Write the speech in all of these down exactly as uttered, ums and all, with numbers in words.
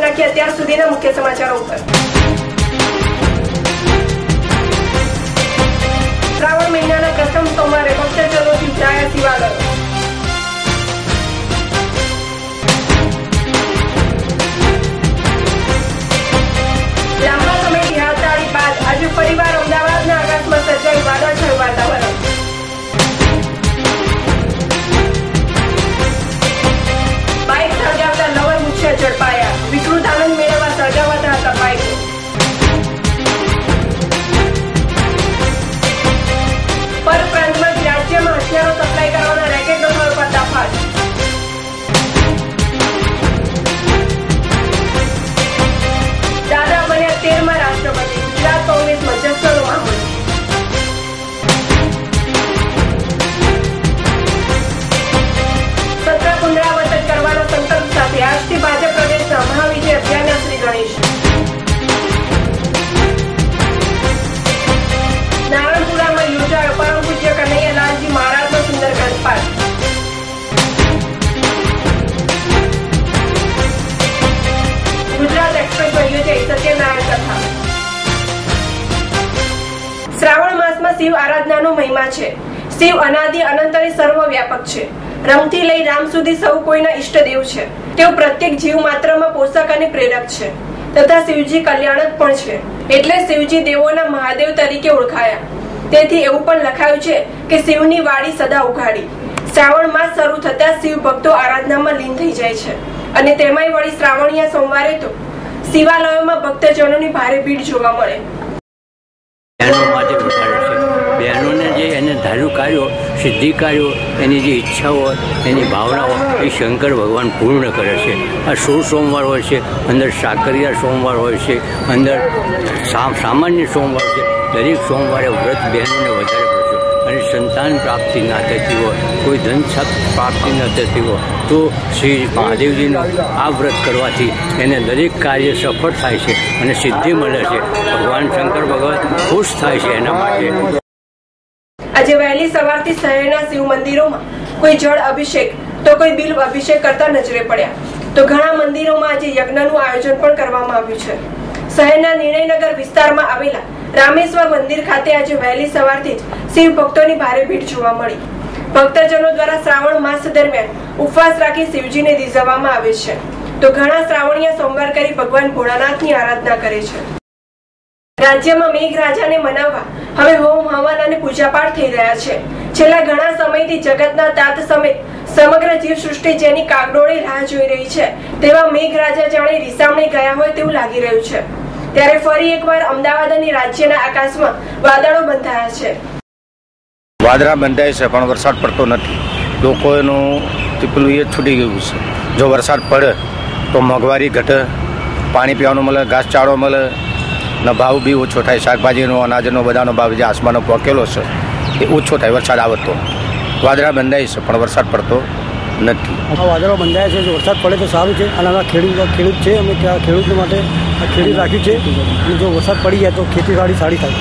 રાખીએ અત્યાર સુધીના મુખ્ય સમાચારો ઉપર। શ્રાવણ મહિનાના પ્રથમ સોમવારે ભક્તજનોથી ભરાયા શિવાલયો। લાંબા સમયથી હડતાળી બાદ આજે ફરીવાર અમદાવાદના આકાશમાં સર્જાયું વાદળછાયું વાતાવરણ। બાઇક સળગાવતા લવર મુખ્ય ઝડપાયા, વિકૃત આનંદ મેળવવા સળગાવાતા હતા બાઇકો। પરપ્રાંતમાંથી રાજ્યમાં હથિયારો સપ્લાય કરવાના રેકેટનો થયો પર્દાફાશ। દાદા બન્યા તેરમાં રાષ્ટ્રપતિ, ગુજરાત કોંગ્રેસમાં જશ્નનો માહોલ। સત્ર પુનરાવર્તન કરવાના સંકલ્પ સાથે આજથી ભાજપ પ્રદેશના મહાવિજય અભિયાનના શ્રી ગણેશ। નારણપુરામાં યોજાયો પરમ પૂજ્ય કનૈયાલાલજી મહારાજનો સુંદર ગ્રંથપાઠ। ગુજરાત એક્સપ્રેસમાં યોજાઈ સત્યનારાયણ કથા। શ્રાવણ માસમાં શિવ આરાધનાનો મહિમા છે। શિવ અનાદિ અનંત અને સર્વવ્યાપક છે। રમથી લઈ રામ સુધી સૌ કોઈના ઈષ્ટદેવ છે। તેઓ પ્રત્યેક જીવ માત્રમાં પોષક અને પ્રેરક છે તથા શિવજી કલ્યાણક પણ છે, એટલે શિવજી દેવોના મહાદેવ તરીકે ઓળખાયા। તેથી એવું પણ લખાયું છે કે શિવની વાડી સદા ઉઘાડી। શ્રાવણ માસ શરૂ થતા શિવ ભક્તો આરાધનામાં લીન થઈ જાય છે અને તેમાંય વળી શ્રાવણીયા સોમવારે તો શિવાલયોમાં ભક્તજનોની ભારે ભીડ જોવા મળે। બહેનો માટે વધારે છે। બહેનોને જે એને ધાર્યું કાર્યો, સિદ્ધિ કાર્યો, એની જે ઈચ્છા હોય, એની ભાવનાઓ એ શંકર ભગવાન પૂર્ણ કરે છે। આ સોળ સોમવાર હોય છે, અંદર સાકરિયા સોમવાર હોય છે, અંદર સામાન્ય સોમવાર છે। દરેક સોમવારે વ્રત બહેનોને વધારે પડશે અને સંતાન પ્રાપ્તિ ના થતી હોય, કોઈ ધન પ્રાપ્તિ ન થતી હોય તો શ્રી મહાદેવજીનું આ વ્રત કરવાથી એને દરેક કાર્ય સફળ થાય છે અને સિદ્ધિ મળે છે। ભગવાન શંકર ભગવાન ખુશ થાય છે એના માટે। આજે વહેલી સવારથી શહેરના શિવ મંદિરોમાં કોઈ જળ અભિષેક તો કોઈ બિલ્વ અભિષેક કરતા નજરે પડ્યા, તો ઘણા મંદિરોમાં આજે યજ્ઞનું આયોજન પણ કરવામાં આવ્યું છે। શહેરના નિર્ણયનગર વિસ્તારમાં આવેલા રામેશ્વર મંદિર ખાતે આજે વહેલી સવારથી જ શિવ ભક્તોની ભારે ભીડ જોવા મળી। ભક્તજનો દ્વારા શ્રાવણ માસ દરમિયાન ઉપવાસ રાખી શિવજીને રીઝવવામાં આવે છે, તો ઘણા શ્રાવણીય સોમવાર કરી ભગવાન ભોળાનાથની આરાધના કરે છે। રાજ્યમાં મેઘરાજાને મનાવવા હવે હોમ હવન અને પૂજાપાઠ થઈ રહ્યા છે। છેલ્લા ઘણા સમયથી જગતના તાત સમેત સમગ્ર જીવ સૃષ્ટિ જેની કાગડોળે રાહ જોઈ રહી છે, તેવા મેઘરાજા જાણે રીસામણે ગયા હોય તેવું લાગી રહ્યું છે। ત્યારે ફરી એકવાર અમદાવાદ અને રાજ્યના આકાશમાં વાદળો બંધાયા છે। વાદળા બંધાય છે પણ વરસાદ પડતો નથી। લોકોનું પેલું એ છૂટી ગયું છે। જો વરસાદ પડે તો મોંઘવારી ઘટે, પાણી પીવાનું મળે, ઘાસચારો મળે ને ભાવ બી ઓછો થાય। શાકભાજીનો, અનાજનો, બધાનો ભાવ જે આસમાનો પહોંચેલો છે એ ઓછો થાય વરસાદ આવે તો। વાદળા બંધાય છે પણ વરસાદ પડતો નથી। વાદળો બંધાયા છે, જો વરસાદ પડે તો સારું છે અને આમાં ખેડૂત ખેડૂત છે, અમે ત્યાં ખેડૂતો માટે આ ખેડૂત રાખ્યું છે અને જો વરસાદ પડી જાય તો ખેતીવાડી સારી થાય।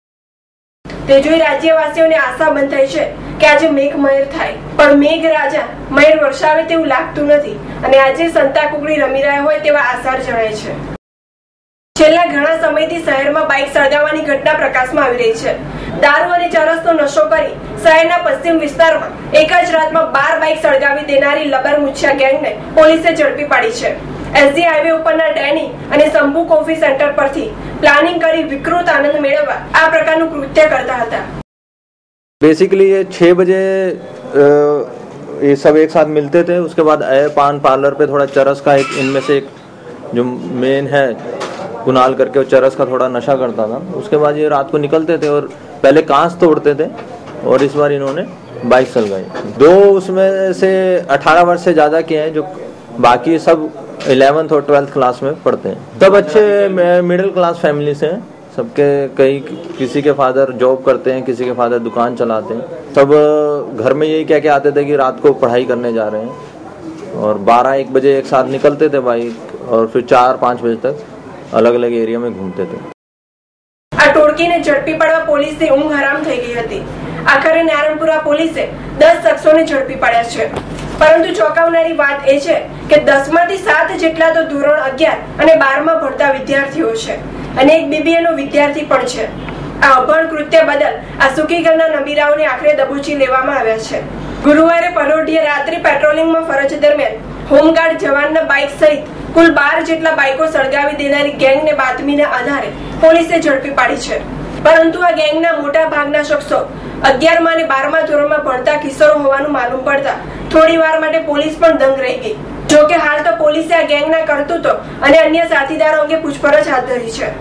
તે જોઈ રાજ્યવાસીઓને આશા બંધાઈ છે કે આજે મેઘ મહેર થાય, પણ મેઘ રાજા મહેર વરસાવે તેવું લાગતું નથી અને આજે સંતા કુકડી રમી રહ્યા હોય તેવા આસાર જણાય છે। છેલ્લા ઘણા સમયથી શહેરમાં બાઇક સળગાવવાની ઘટના પ્રકાશમાં આવી રહી છે। દારૂ અને ચરસનો નશો કરી શહેરના પશ્ચિમ વિસ્તારમાં એક જ રાતમાં બાર બાઇક સળગાવી દેનારી લબર મુછિયા ગેંગને પોલીસે ઝડપી પાડી છે। એસજી હાઈવે ઉપરના ડેની અને શંભુ કોફી સેન્ટર પરથી પ્લાનિંગ કરી विकृत आनंद मेळववा आ प्रकारનું કૃત્ય કરતા હતા। बेसिकली ये छह बजे ये सब एक साथ मिलते थे। उसके बाद आए पान पार्लर पे थोड़ा चरस का एक इनमें से एक जो मेन है कुणाल करके वो चरस का थोड़ा नशा करता था। उसके बाद ये रात को निकलते थे और पहले कांच तोड़ते थे और इस बार इन्होंने बाइक सलगाई। दो उसमें से अठारह वर्ष से ज्यादा के हैं, जो बाकी सब इलेवेंथ और ट्वेल्थ क्लास में पढ़ते हैं। सब अच्छे मिडिल क्लास फैमिली से हैं। सबके कई किसी के फादर जॉब करते हैं, किसी के फादर दुकान चलाते हैं। सब घर में यही कह के आते थे कि रात को पढ़ाई करने जा रहे हैं और बारह एक बजे एक साथ निकलते थे बाइक और फिर चार पाँच बजे तक अलग अलग एरिया में घूमते थे। આ ટોળકીને ઝડપી પાડવા પોલીસની ઊંઘ હરામ થઈ ગઈ હતી। આખરે નારણપુરા પોલીસે દસ શખ્સોને ઝડપી પાડ્યા છે। પરંતુ ચોંકાવનારી વાત એ છે કે દસમાંથી સાત જેટલા તો ધોરણ અગિયાર અને બારમાં ભણતા વિદ્યાર્થીઓ છે અને એક બીબીએ નો વિદ્યાર્થી પણ છે. આ અભણ કૃત્ય બદલ આ સુકીગરના નબીરાઓને આખરે દબોચી લેવામાં આવ્યા છે. ગુરુવારે પરોઢિયે રાત્રિ પેટ્રોલિંગમાં ફરજ દરમિયાન હોમગાર્ડ જવાનના બાઇક સહિત કુલ બાર જેટલા બાઇકો સળગાવી દેનારી ગેંગને બાતમીના આધારે પોલીસે ઝડપી પાડી છે. પરંતુ આ ગેંગના મોટા ભાગના શખ્સો અગિયારમાં અને બારમા ધોરણમાં ભણતા કિશોરો હોવાનું માલુમ પડતા થોડી વાર માટે પોલીસ પણ દંગ રહી ગઈ. જો કે હાલ તો પોલીસે આ ગેંગના કરતૂતો અને અન્ય સાથીદારો અંગે પૂછપરછ હાથ ધરી છે.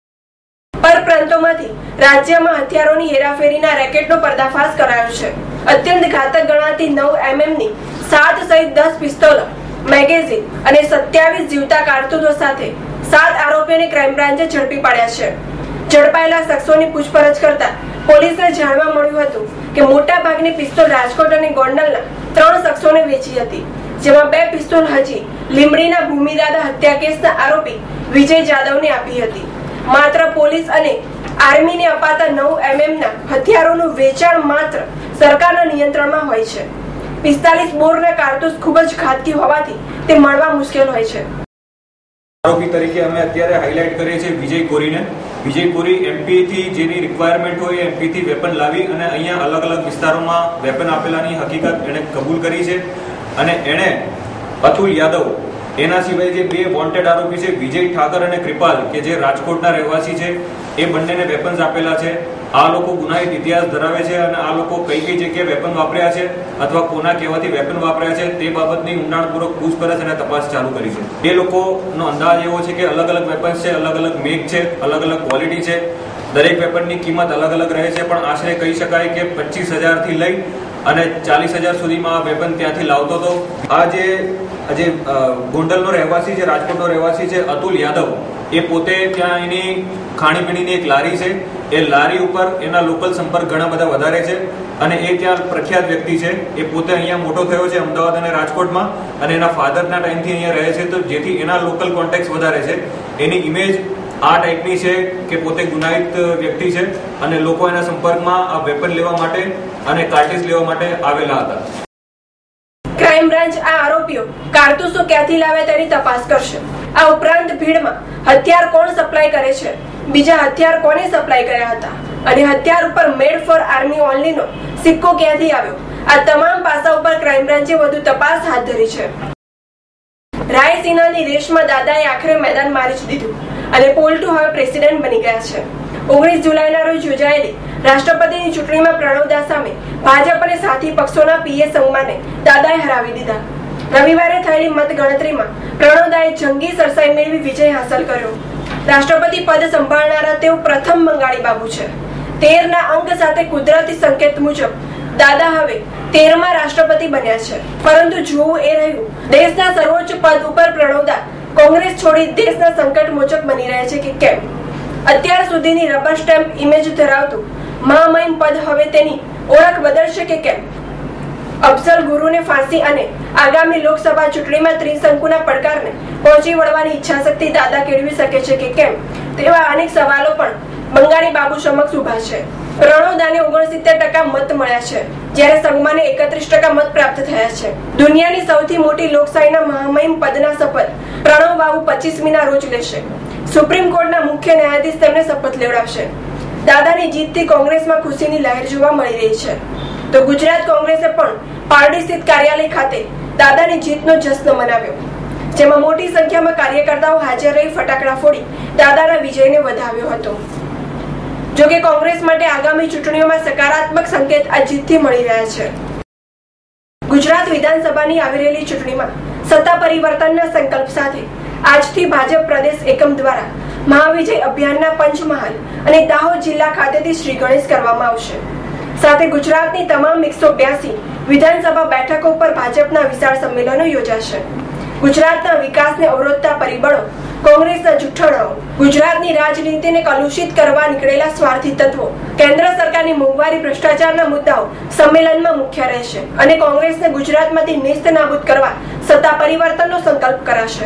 પરપ્રાંતોમાંથી રાજ્યમાં હથિયારોની હેરાફેરીના રેકેટનો પર્દાફાશ કરાયો છે. અત્યંત ઘાતક ગણાતી નવ એમએમની સાત સહિત દસ પિસ્તોલો, મેગેઝીન અને સત્યાવીસ જીવતા કારતૂસો સાથે સાત આરોપીઓને ક્રાઇમ બ્રાન્ચે ઝડપી પાડ્યા છે. ઝડપાયેલા શખ્સોની પૂછપરછ કરતા પોલીસને જાણવા મળ્યું હતું કે મોટા ભાગની પિસ્તોલ રાજકોટ અને ગોંડલના ત્રણ શખ્સોને વેચી હતી, જેમાં બે પિસ્તોલ હજી લીંબડીના ભૂમિદાદા હત્યા કેસના આરોપી વિજય જાદવને આપી હતી. માત્ર પોલીસ અને આર્મીને અપાતા નવ એમએમના હથિયારોનું વેચાણ માત્ર સરકારના નિયંત્રણમાં હોય છે. પિસ્તાલીસ બોરના કારતૂસ ખૂબ જ ઘાતકી હોવાથી તે મળવા મુશ્કેલ હોય છે. આરોપી તરીકે અમે અત્યારે હાઇલાઇટ કરીએ છીએ વિજય કોરીને. વિજય કોરી એમપી થી જેની રિક્વાયરમેન્ટ હોય એમપી થી વેપન લાવી અને અહીંયા અલગ અલગ વિસ્તારોમાં વેપન આપેલાની હકીકત એણે કબૂલ કરી છે. અને એણે અતુલ યાદવ, એના સિવાય જે બે વોન્ટેડ આરોપી છે વિજય ઠાકર અને કૃપાલ કે જે રાજકોટના રહેવાસી છે, એ બંનેને વેપન્સ આપેલા છે. આ લોકો ગુનાહિત ઇતિહાસ ધરાવે છે અને આ લોકો કઈ કઈ જગ્યાએ વેપન વાપર્યા છે અથવા કોના કહેવાથી વેપન વાપર્યા છે તે બાબતની ઊંડાણપૂર્વક પૂછપરછ અને તપાસ ચાલુ કરી છે. એ લોકોનો અંદાજ એવો છે કે અલગ અલગ વેપન્સ છે, અલગ અલગ મેક છે, અલગ અલગ ક્વોલિટી છે. દરેક વેપનની કિંમત અલગ અલગ રહે છે, પણ આશરે કહી શકાય કે પચીસ હજાર થી લઈ અને ચાલીસ હજાર સુધીમાં આ વેપન ત્યાંથી લાવતો હતો. આ જે જે ગોંડલનો રહેવાસી છે, રાજકોટનો રહેવાસી છે અતુલ યાદવ, એ પોતે ત્યાં એની ખાણીપીણીની એક લારી છે. એ લારી ઉપર એના લોકલ સંપર્ક ઘણા બધા વધારે છે અને એ ત્યાં પ્રખ્યાત વ્યક્તિ છે. એ પોતે અહીંયા મોટો થયો છે અમદાવાદ અને રાજકોટમાં અને એના ફાધરના ટાઈમથી અહીંયા રહે છે, તો જેથી એના લોકલ કોન્ટેક્ટ વધારે છે. એની ઇમેજ આ ટાઈપની છે કે પોતે ગુનાહિત વ્યક્તિ છે અને લોકો એના સંપર્કમાં આ વેપન લેવા માટે અને કાર્ટિસ લેવા માટે આવેલા હતા. ક્રાઇમ બ્રાન્ચ આ આરોપીઓ કારતૂસો ક્યાંથી લાવે તેની તપાસ કરશે. આ ઉપરાંત ભીડમાં હથિયાર કોણ સપ્લાય કરે છે, બીજા હથિયાર કોને સપ્લાય કર્યા હતા અને હથિયાર ઉપર મેડ ફોર આર્મી ઓનલી નો સિક્કો ક્યાંથી આવ્યો, આ તમામ પાસા ઉપર ક્રાઇમ બ્રાન્ચે વધુ તપાસ હાથ ધરી છે. રાયસીનાની રેસમાં દાદાએ આખરે મેદાન મારી જ દીધું અને પોલટુ હવે પ્રેસિડેન્ટ બની ગયા છે. ઓગણીસ જુલાઈના રોજ યોજાયેલી રાષ્ટ્રપતિની ચૂંટણીમાં પ્રણવદા સામે ભાજપ અને સાથી પક્ષોના પીએ સંગમાને દાદાએ હરાવી દીધા. રવિવારે થયેલી મતગણતરીમાં પ્રણવદાએ જંગી સરસાઈ મેળવી વિજય હાંસલ કર્યો. રાષ્ટ્રપતિ પદ સંભાળનારા તેઓ પ્રથમ બંગાળી બાબુ છે. તેર ના અંક સાથે કુદરતી સંકેત મુજબ દાદા હવે તેરમા રાષ્ટ્રપતિ બન્યા છે. પરંતુ જોવું એ રહ્યું દેશના સર્વોચ્ચ પદ ઉપર પ્રણવદા કોંગ્રેસ છોડી દેશના સંકટ મોચક બની રહ્યા છે કે કેમ. અત્યાર સુધીની રબર સ્ટેમ્પ ઇમેજ ધરાવતું મહામહિમ પદ હવે તેની ઓળખ બદલશે કે કેમ. અફઝલ ગુરુને ફાંસી અને આગામી લોકસભા ચૂંટણીમાં ત્રિશંકુના પડકારને પહોંચી વળવાની ઈચ્છાશક્તિ દાદા કેળવી શકે છે કે કેમ, તેવા અનેક સવાલો પણ બંગાળી બાબુ સમક્ષ ઉભા છે. પ્રણવદાને ઓગણસિત્તેર ટકા મત મળ્યા છે, જ્યારે સંગમાને એકત્રીસ ટકા મત પ્રાપ્ત થયા છે. દુનિયાની સૌથી મોટી લોકશાહીના મહામહિમ પદના શપથ પ્રણવ બાબુ પચીસમી ના રોજ લેશે. સુપ્રીમ કોર્ટના મુખ્ય ન્યાયાધીશ તેમને શપથ લેવડાવશે. દાદાની જીતથી કોંગ્રેસમાં ખુશીની લહેર જોવા મળી રહી છે. તો ગુજરાત કોંગ્રેસે પણ પારડી સ્થિત કાર્યાલય ખાતે દાદાની જીતનો જશ્ન મનાવ્યો, જેમાં મોટી સંખ્યામાં કાર્યકર્તાઓ હાજર રહી ફટાકડા ફોડી દાદાના વિજયને વધાવ્યો હતો. જોકે કોંગ્રેસ માટે આગામી ચૂંટણીઓમાં સકારાત્મક સંકેત આ જીતથી મળી રહ્યા છે. ગુજરાત વિધાનસભાની આવી રહેલી ચૂંટણીમાં સત્તા પરિવર્તનના સંકલ્પ સાથે આજથી ભાજપ પ્રદેશ એકમ દ્વારા મહાવિજય અભિયાનના પંચમહાલ અને દાહોદ જિલ્લા ખાતેથી શ્રી ગણેશ કરવામાં આવશે. સાથે ગુજરાતની તમામ એકસો બ્યાસી વિધાનસભા બેઠકો પર ભાજપના વિશાળ સંમેલનો યોજાશે. ગુજરાતના વિકાસને અવરોધતા પરિબળો, કોંગ્રેસના જૂઠાણાઓ, ગુજરાતની રાજનીતિને કલુષિત કરવા નીકળેલા સ્વાર્થી તત્વો, કેન્દ્ર સરકારની મોંઘવારી, ભ્રષ્ટાચારના મુદ્દાઓ સંમેલનમાં મુખ્ય રહેશે અને કોંગ્રેસને ગુજરાતમાંથી નેસ્ત નાબૂદ કરવા સત્તા પરિવર્તનનો સંકલ્પ કરાશે.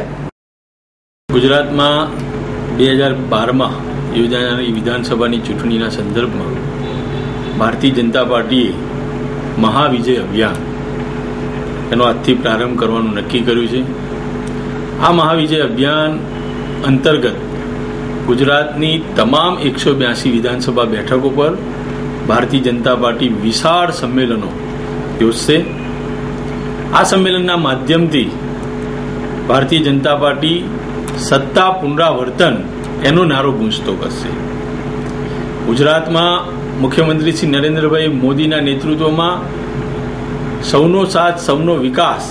ગુજરાતમાં બે હજાર બારમાં યોજાનારી વિધાનસભાની ચૂંટણીના સંદર્ભમાં ભારતીય જનતા પાર્ટીએ મહાવિજય અભિયાન એનો આજથી પ્રારંભ કરવાનું નક્કી કર્યું છે. આ મહાવિજય અભિયાન અંતર્ગત ગુજરાતની તમામ એકસો બ્યાસી વિધાનસભા બેઠકો પર ભારતીય જનતા પાર્ટી વિશાળ સંમેલનો યોજશે. આ સંમેલનના માધ્યમથી ભારતીય જનતા પાર્ટી સત્તા પુનરાવર્તન એનો નારો ગૂંજતો કરશે. ગુજરાતમાં મુખ્યમંત્રી શ્રી નરેન્દ્રભાઈ મોદીના નેતૃત્વમાં સૌનો સાથ સૌનો વિકાસ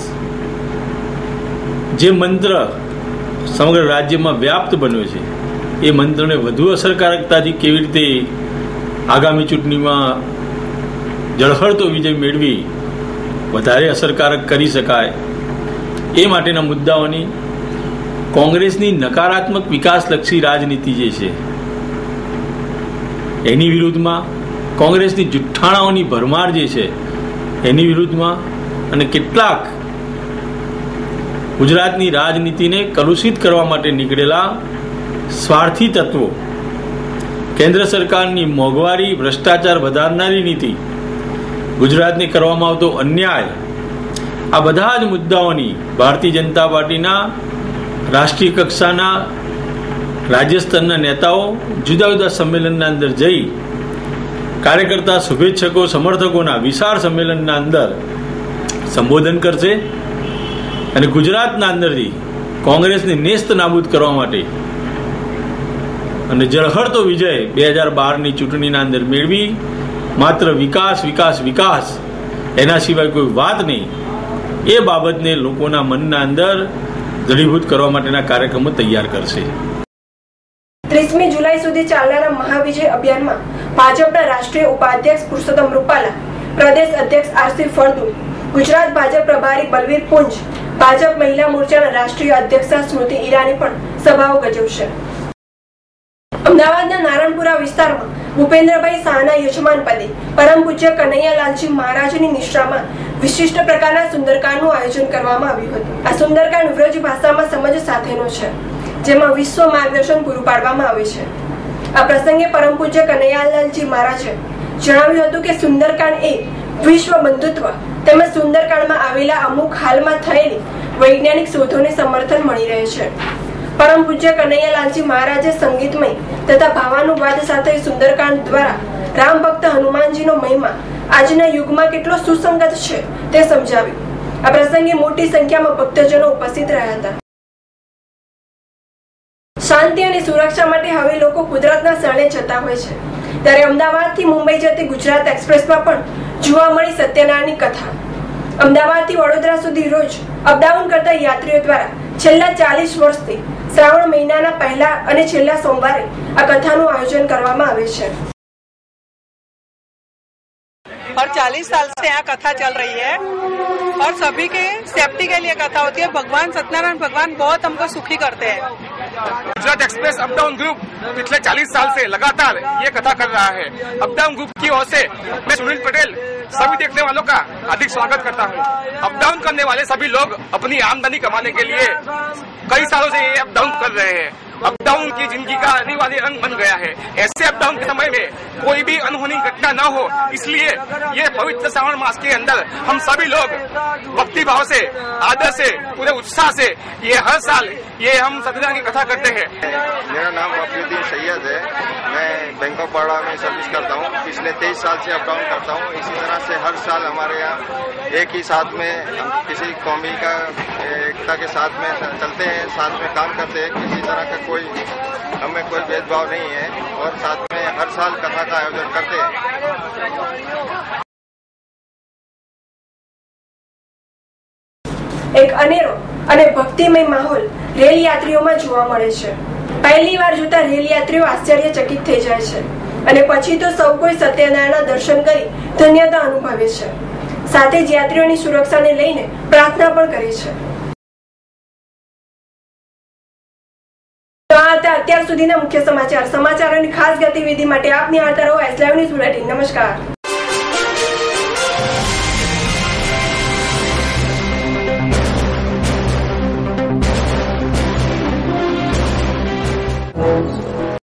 જે મંત્ર સમગ્ર રાજ્યમાં વ્યાપ્ત બન્યો છે, એ મંત્રને વધુ અસરકારકતાથી કેવી રીતે આગામી ચૂંટણીમાં ઝળહળતો વિજય મેળવી વધારે અસરકારક કરી શકાય, એ માટેના મુદ્દાઓની કોંગ્રેસની નકારાત્મક વિકાસલક્ષી રાજનીતિ જે છે એની વિરુદ્ધમાં, કોંગ્રેસની જુઠ્ઠાણાઓની ભરમાર જે છે એની વિરુદ્ધમાં, અને કેટલાક ગુજરાતની રાજનીતિને કલુષિત કરવા માટે નીકળેલા સ્વાર્થી તત્વો, કેન્દ્ર સરકારની મોંઘવારી ભ્રષ્ટાચાર વધારનારી નીતિ, ગુજરાતને કરવામાં આવતો અન્યાય, આ બધા જ મુદ્દાઓની ભારતીય જનતા પાર્ટીના રાષ્ટ્રીય કક્ષાના રાજ્ય સ્તરના નેતાઓ જુદા જુદા સંમેલનના અંદર જઈ કાર્યકર્તા, શુભેચ્છકો, સમર્થકોના વિશાળ સંમેલનના અંદર સંબોધન કરશે અને ગુજરાતના અંદરથી કોંગ્રેસને નેસ્ત નાબૂદ કરવા માટે અને ઝળહળતો વિજય બે હજાર બારની ચૂંટણીના અંદર મેળવી માત્ર વિકાસ વિકાસ વિકાસ એના સિવાય કોઈ વાત નહીં, એ બાબતને લોકોના મનના અંદર દૃઢીભૂત કરવા માટેના કાર્યક્રમો તૈયાર કરશે. ત્રીસમી જુલાઈ સુધી ચાલનારા મહાવિજય અભિયાનમાં ભાજપના રાષ્ટ્રીય ઉપાધ્યક્ષ પુરુષોત્તમ રૂપાલા, પ્રદેશ અધ્યક્ષ આરસી ફળદુ, ગુજરાત ભાજપ પ્રભારી બલવીર પુંજ, ભાજપ મહિલા મોરચાના રાષ્ટ્રીય અધ્યક્ષા સ્મૃતિ ઈરાની પણ સભાઓ ગજવશે. અમદાવાદના નારણપુરા વિસ્તારમાં ભૂપેન્દ્રભાઈ શાહના યજમાન પદે પરમ પૂજ્ય કનૈયાલાલજી મહારાજની નિશ્રામાં વિશિષ્ટ પ્રકારના સુંદરકાંડનું આયોજન કરવામાં આવ્યું હતું. આ સુંદરકાંડ વ્રજ ભાષામાં સમજ સાથેનો છે, જેમાં વિશ્વ માર્ગદર્શન પૂરું પાડવામાં આવે છે. આ પ્રસંગે પરમ પૂજ્ય કનૈયાલાલજી મહારાજે જણાવ્યું હતું કે સુંદરકાંડ એ વિશ્વ બંધુત્વ તેમજ સુંદરકાંડમાં આવેલા અમુક હાલમાં થયેલી વૈજ્ઞાનિક શોધોને સમર્થન મળી રહે છે. પરમ પૂજ્ય કનૈયાલાલજી મહારાજે સંગીતમય તથા ભાવાનુવાદ સાથે સુંદરકાંડ દ્વારા રામ ભક્ત હનુમાનજીનો મહિમા આજના યુગમાં કેટલો સુસંગત છે તે સમજાવ્યું. આ પ્રસંગે મોટી સંખ્યામાં ભક્તજનો ઉપસ્થિત રહ્યા હતા. શાંતિ અને સુરક્ષા માટે હવે લોકો કુદરતના શરણે જતા હોય છે, ત્યારે અમદાવાદથી મુંબઈ જતી ગુજરાત એક્સપ્રેસમાં પણ જોવા મળી સત્યનારાયણની કથા. અમદાવાદથી વડોદરા સુધી રોજ અપડાઉન કરતા યાત્રીઓ દ્વારા છેલ્લા ચાલીસ વર્ષથી શ્રાવણ મહિનાના પહેલા અને છેલ્લા સોમવારે આ કથાનું આયોજન કરવામાં આવે છે. और चालीस साल से यहाँ कथा चल रही है और सभी के सेफ्टी के लिए कथा होती है. भगवान सत्यनारायण भगवान बहुत हमको सुखी करते हैं. गुजरात एक्सप्रेस अपडाउन ग्रुप पिछले चालीस साल से लगातार ये कथा कर रहा है. अपडाउन ग्रुप की ओर से मैं सुनील पटेल सभी देखने वालों का हार्दिक स्वागत करता हूँ. अपडाउन करने वाले सभी लोग अपनी आमदनी कमाने के लिए कई सालों से ये अपडाउन कर रहे हैं. अपडाउन की जिंदगी का अनिवार्य अंग बन गया है. ऐसे अपडाउन के समय में कोई भी अनहोनी घटना न हो, इसलिए ये पवित्र श्रावण मास के अंदर हम सभी लोग भक्ति भाव से, आदर से, पूरे उत्साह से ये हर साल ये हम सत्यनारायण की कथा करते हैं. मेरा नाम अफीउद्दीन सैयद है. मैं बैंक ऑफ बड़ौदा में सर्विस करता हूँ. पिछले तेईस साल से अपडाउन करता हूँ. इसी तरह से हर साल हमारे यहाँ एक ही साथ में किसी कौमी का एकता के साथ में चलते हैं, साथ में काम करते हैं. किसी तरह का कोई हमें कोई भेदभाव नहीं है और साथ में हर साल कथा का आयोजन करते हैं. એક અનેરો અને ભક્તિમય માહોલ રેલ યાત્રીઓમાં જોવા મળે છે. પહેલી વાર જોતા રેલ યાત્રીઓ આશ્ચર્યચકિત થઈ જાય છે અને પછી તો સૌ કોઈ સત્યનારાયણના દર્શન કરી ધન્યતા અનુભવે છે. સાથે જ યાત્રીઓની સુરક્ષાને લઈને પ્રાર્થના પણ કરે છે. તો આ હતા અત્યાર સુધીના મુખ્ય સમાચાર. સમાચારોની ખાસ ગતિવિધિ માટે આપ નિહાળતા રહો એસ લાઈવ ન્યૂઝ બુલેટિન. નમસ્કાર.